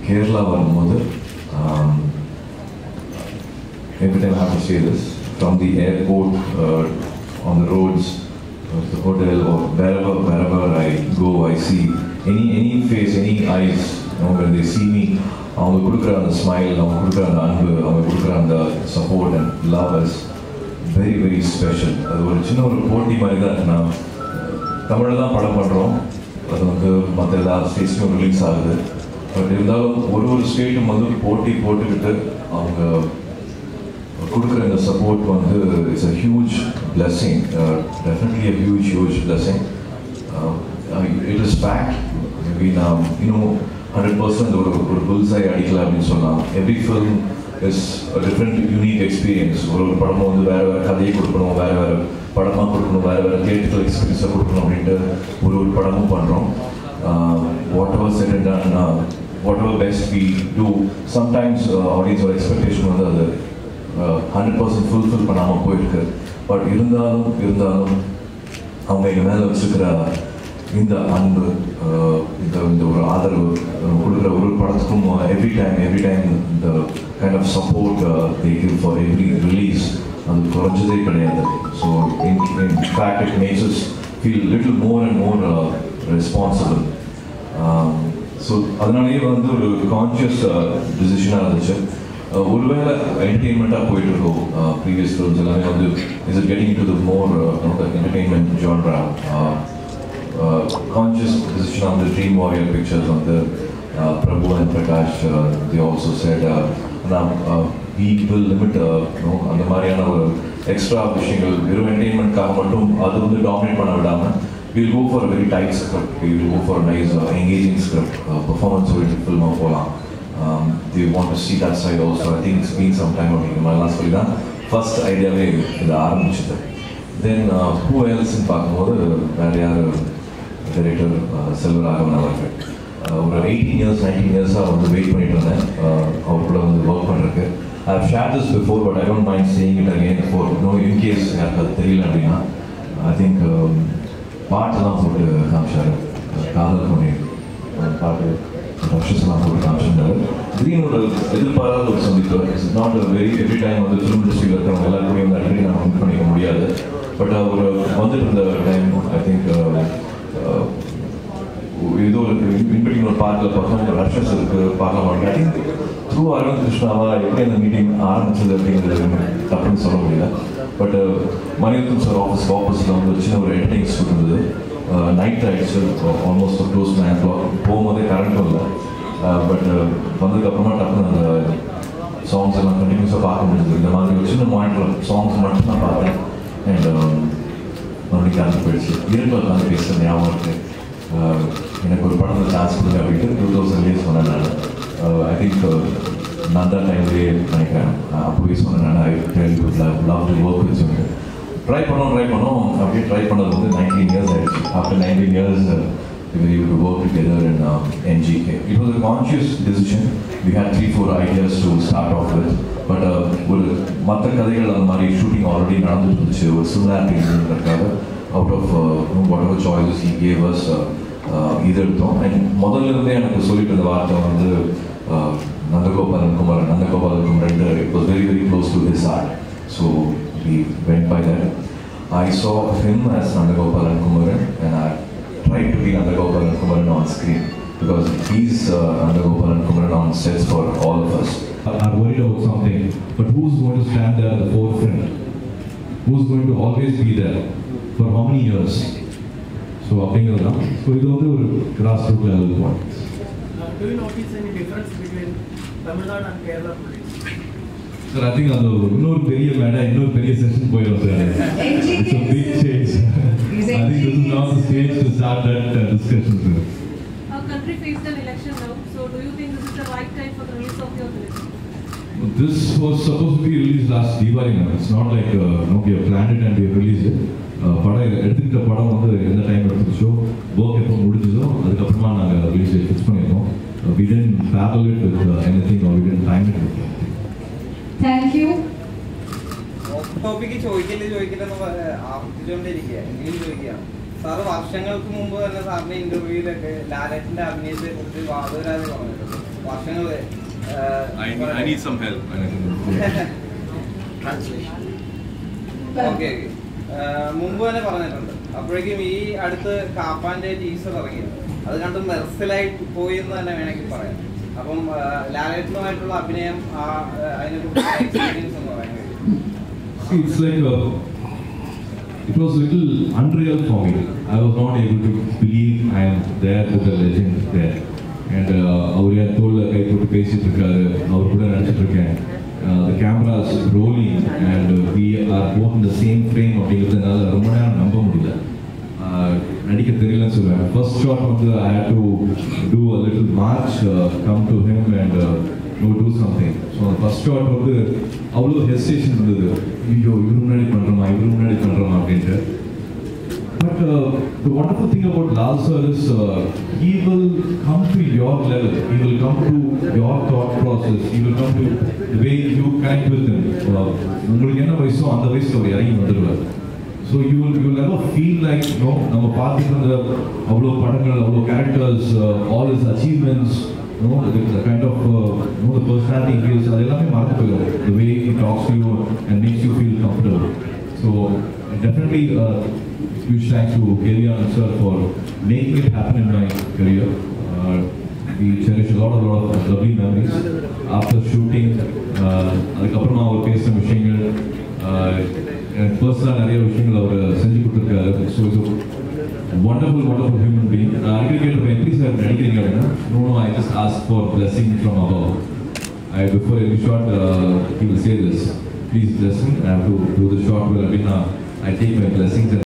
Kerala வரும்போது every time I have to say this, from the airport, on the roads, the hotel, or wherever I go, I see any face, any eyes, when they see me, அவங்க கொடுக்குற அந்த smile, அவங்க கொடுக்குற அந்த அன்பு, அவங்க கொடுக்குற அந்த support and love is very very special. அது ஒரு சின்ன ஒரு போட்டி மாதிரி தான் இருக்குன்னா, தமிழில் தான் படம் பண்ணுறோம், அது வந்து மற்ற எல்லா ஸ்டேட்ஸ்லையும் ரிலீஸ் ஆகுது. பட் இருந்தாலும் ஒரு ஸ்டேட்டும் வந்து போட்டி போட்டுக்கிட்டு அவங்க கொடுக்குற இந்த சப்போர்ட் வந்து it's a huge blessing, definitely a huge blessing. It is fact. Maybe நான் இன்னும் 100% ஒரு புல்ஸை அடிக்கல அப்படின்னு சொல்லலாம். Every film is a different unique experience. ஒரு படமும் வந்து வேறு கதையை கொடுக்கணும், வேறு படமாக கொடுக்கணும், வேறு தியேட்டரிக்கல் எக்ஸ்பீரியன்ஸாக கொடுக்கணும் அப்படின்ட்டு ஒரு படமும் பண்ணுறோம். Whatever set and done, whatever best we do, sometimes ஆடியன்ஸோட எக்ஸ்பெக்டேஷன் வந்து அது 100% ஃபுல்ஃபில் பண்ணாமல் போயிருக்கு. பட் இருந்தாலும் அவங்க எங்கள் மேலே வச்சுக்கிற இந்த அன்பு, இந்த ஒரு ஆதரவு கொடுக்குற ஒரு படத்துக்கும் எவ்ரி டைம் இந்த kind of support they give for every release அது குறைஞ்சதே கிடையாது. So in fact it makes us feel little more and more responsible. So அதனாலேயே வந்து ஒரு கான்ஷியஸ் டிசிஷனாக இருந்துச்சு. ஒருவேளை என்டர்டெயின்மெண்ட்டாக போயிட்டு இருக்கோம் ப்ரீவியஸ் ஃபிலிம்ஸ் எல்லாமே வந்து is it getting to the more entertainment genre. Conscious decision on the Dream Warrior pictures on the Prabhu and Prakash, they also said we will limit அந்த மாதிரியான ஒரு எக்ஸ்ட்ரா விஷயங்கள் வெறும் என்டர்டெயின்மெண்ட்காக மட்டும் அது வந்து டாமினேட் பண்ண விடாமல் we'll go for a very tight script, we'll go for a nice engaging script, performance oriented film போகலாம். They want to see that side also. I think it's been some time அப்படிங்கிற last சொல்லி தான் first ஐடியாவே இது ஆரம்பிச்சது. தென் who else ன்னு பார்க்கும்போது வேறு யார், டைரக்டர் செல்வராகவன் அவர்கள். ஒரு 18 years 19 years வந்து வெயிட் பண்ணிட்டு இருந்தேன் அவர் கூட வந்து ஒர்க் பண்ணுறதுக்கு. I have shared this before, but I don't mind saying it again for in case எனக்கு அது தெரியல அப்படின்னா. ஐ திங்க் பாட்டெல்லாம் போட்டு காமிச்சார், காதல் பண்ணி பாட்டு ரஷஸ்லாம் போட்டு காமிச்சிருந்தாரு. திடீர்னு ஒரு எதிர்பாராத ஒரு சந்திப்பு. It's not very every time வந்து ஃபிலிம் இண்டஸ்ட்ரியில் இருக்கிறவங்க எல்லாருக்குமே வந்து அடிக்கடி நான் மீட் பண்ணிக்க முடியாது. பட் ஒரு வந்துட்டு இருந்த டைம் ஐ திங்க் ஏதோ ஒரு இன்பிட்வீன் ஒரு பார்க்கில் பார்த்தோம், ரஷஸ் இருக்குது பார்க்கலாம். ஐ திங்க் த்ரூ அரவிந்த் கிருஷ்ணாவா எப்படி அந்த மீட்டிங் ஆரம்பிச்சது அப்படிங்கிறது தப்புன்னு சொல்ல முடியல. பட் மணிரத்னம் சார் ஆஃபீஸில் வந்து ஒரு சின்ன ஒரு எடிட்டிங் ஸ்டூட் இருந்தது. நைட் ஆகிடுச்சு, ஆல்மோஸ்ட் க்ளோஸ் 9 o'clock. போகும்போதே கரண்ட்டும் இல்லை. பட் வந்ததுக்கப்புறமா டக்குன்னு அந்த சாங்ஸ் எல்லாம் கண்டினியூஸாக பார்க்க முடிஞ்சது. இந்த மாதிரி ஒரு சின்ன மானிட்டர் சாங்ஸ் மட்டும் நான் பார்த்தேன். அண்ட் மறுபடியும் கரண்ட் போயிடுச்சு. இருட்டில் உட்காந்து பேசுகிற ஞாபகம் இருக்குது. எனக்கு ஒரு படத்தில் சான்ஸ் கொடுங்க அப்படின்ட்டு 2000 சொன்னேன் நான். ஐ திங்க் நான் தான் டைம்லேயே நினைக்கிறேன். அப்போவே சொன்னேன் நான், I tell you love to work with you. Try பண்ணோம் அப்படியே ட்ரை பண்ணது வந்து 19 years ஆயிடுச்சு. After 19 years we were able to work together in NGK. It was a conscious decision. We had 3-4 ideas to start off with, but ஒரு மற்ற கதைகள் அந்த மாதிரி ஷூட்டிங் ஆல்ரெடி நடந்துட்டு இருந்துச்சு. ஒரு சிமிலாரிட்டி இருந்ததுக்காக out of whatever choices he gave us இது எடுத்தோம். அண்ட் முதல்ல இருந்தே எனக்கு சொல்லிட்டு இருந்த வார்த்தை வந்து Nandagopalan Kumaran it was very very close to his heart. So we went by that. I saw him as Nandagopalan Kumaran, and I tried to be Nandagopalan Kumaran on screen because he's Nandagopalan Kumaran on sets for all of us. I'm worried about something, but who's going to stand there at the forefront? Who's going to always be there for how many years? So அப்படிங்கிறது தான். So இது வந்து ஒரு cross root level point. Do you notice any difference between Tamil Nadu and Kerala police? Sir, I think அது இன்னொரு பெரிய மேடை, இன்னொரு பெரிய செஷன் போயிடும் sir. It's a big change. I think this is not the stage to start that discussion, sir. Our country faced an election now, so do you think this is the right time for the release of your film? This was supposed to be released last Diwali. It's not like we have planned it and we have released it. படம் எடுத்துக்கிட்ட படம் வந்து எந்த time எடுத்துச்சோ, work எப்போ முடிஞ்சதோ அதுக்கப்புறமா நாங்கள் release fix பண்ணியிருக்கோம். We didn't parallel it with anything or we didn't time it with anything. Thank you. Topic ചോദിക്കില്ലെന്ന് ആവർത്തിച്ചുകൊണ്ടിരിക്കുക, എങ്കിലും ചോദിക്കുക. സാറ് വർഷങ്ങൾക്ക് മുമ്പ് തന്നെ സാറിന്റെ ഇന്റർവ്യൂവിലൊക്കെ ലാലേട്ടന്റെ അഭിനയത്തെ കുറിച്ച് വാദവരാതെ പറഞ്ഞിട്ടുണ്ട്. വർഷങ്ങൾ I need some help. Translation okay മുമ്പ് തന്നെ പറഞ്ഞിട്ടുണ്ട്. അപ്പോഴേക്കും ഈ അടുത്ത് കാപ്പാന്റെ ടീസർ ഇറങ്ങി, അത് കണ്ട് മെർസലായിട്ട് പോയി എന്ന് തന്നെ വേണമെങ്കിൽ പറയാം. അപ്പം ലാലേട്ടനുമായിട്ടുള്ള അഭിനയം അതിനെക്കുറിച്ച് എക്സ്പീരിയൻസ് എന്ന് പറയാൻ കഴിയും. It's like it was a little unreal for me. I was not able to believe I am there with the legend there. And அவர் என் தோளில் கை போட்டு பேசிட்டு இருக்காரு, அவர் கூட நடிச்சிட்டு இருக்கேன். The cameras rolling and we are both in the same frame அப்படிங்கிறதுனால ரொம்ப நேரம் நம்ப முடியல. நடிக்க தெரியலன்னு சொல்லுவேன். First shot வந்து I had to do a little march, come to him and do something. So first shot வந்து அவ்வளோ ஹெசிடேஷன் இருந்தது. ஐயோ இவரு முன்னாடி பண்ணுறோமா அப்படின்ட்டு. But the wonderful thing about Lal sir is he will come to your level. He will come to your thought process. He will come to the way you connect with him. உங்களுக்கு என்ன வயசோ அந்த வயசுல அவர் இறங்கி வந்துடுவார். So you will never feel like நம்ம பார்த்துட்டு இருந்த அவ்வளோ படங்கள், அவ்வளோ characters, all his achievements, the kind of the personality he is, அதெல்லாமே மறந்து போயிடும். The way he talks to you and makes you feel comfortable. So definitely huge thanks to Kelly Anand sir for making it happen in my career. We cherish a lot of lovely memories after shooting. அதுக்கப்புறமா அவர் பேசின விஷயங்கள், எனக்கு பர்சனலாக நிறைய விஷயங்கள் அவர் செஞ்சு கொடுத்துருக்காரு. So இது wonderful human being. Aggregator please sir நடிக்கிறீங்க அப்படின்னா no I just ask for blessing from above. Before every shot he will say this, please bless me, I have to do the shot well. I take my blessings and